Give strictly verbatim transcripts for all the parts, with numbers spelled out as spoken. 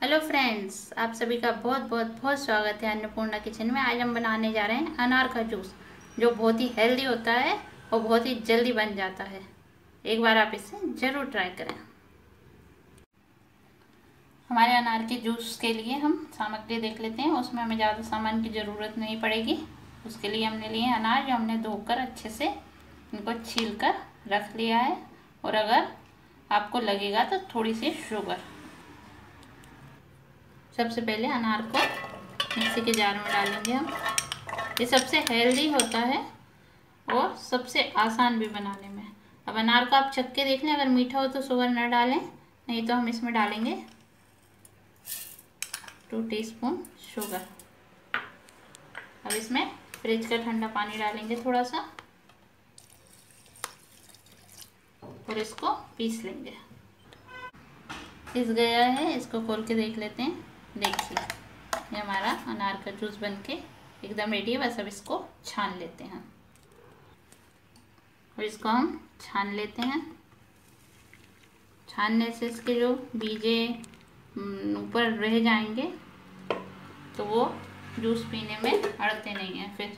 Hello friends, आप सभी का बहुत बहुत बहुत स्वागत है अन्नपूर्णा किचन में। आज हम बनाने जा रहे हैं अनार का जूस, जो बहुत ही हेल्दी होता है और बहुत ही जल्दी बन जाता है। एक बार आप इसे ज़रूर ट्राई करें। हमारे अनार के जूस के लिए हम सामग्री देख लेते हैं। उसमें हमें ज़्यादा सामान की ज़रूरत नहीं पड़ेगी। उसके लिए हमने लिए अनार, जो हमने धोकर अच्छे से इनको छील कर रख लिया है। और अगर आपको लगेगा तो थोड़ी सी शुगर। सबसे पहले अनार को मिक्सी के जार में डालेंगे हम। ये सबसे हेल्दी होता है और सबसे आसान भी बनाने में। अब अनार को आप चख के देख लें, अगर मीठा हो तो शुगर न डालें, नहीं तो हम इसमें डालेंगे टू टीस्पून शुगर। अब इसमें फ्रिज का ठंडा पानी डालेंगे थोड़ा सा और इसको पीस लेंगे। पीस गया है, इसको खोल के देख लेते हैं। देखिए, ये हमारा अनार का जूस बनके एकदम रेडी है। बस अब इसको छान लेते हैं और इसको हम छान लेते हैं। छानने से इसके जो बीजे ऊपर रह जाएंगे तो वो जूस पीने में अड़ते नहीं हैं। फिर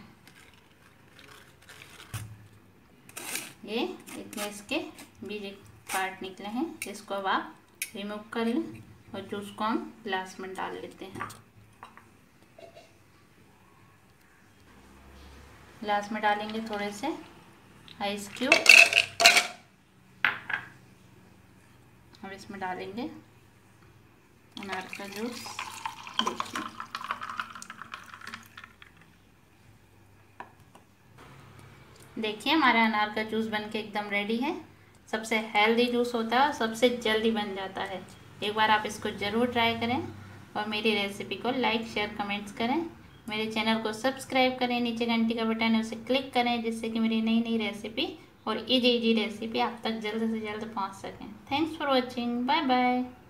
ये इतने इसके बीजे पार्ट निकले हैं, इसको अब आप रिमूव कर लें और जूस को हम ग्लास में डाल लेते हैं। ग्लास में डालेंगे थोड़े से आइस क्यूब। अब इसमें डालेंगे अनार का जूस। देखिए, देखिए हमारा अनार का जूस बनके एकदम रेडी है। सबसे हेल्दी जूस होता है और सबसे जल्दी बन जाता है। एक बार आप इसको ज़रूर ट्राई करें और मेरी रेसिपी को लाइक शेयर कमेंट्स करें। मेरे चैनल को सब्सक्राइब करें, नीचे घंटी का बटन है उसे क्लिक करें, जिससे कि मेरी नई नई रेसिपी और इजी इजी रेसिपी आप तक जल्द से जल्द पहुंच सकें। Thanks for watching, bye bye.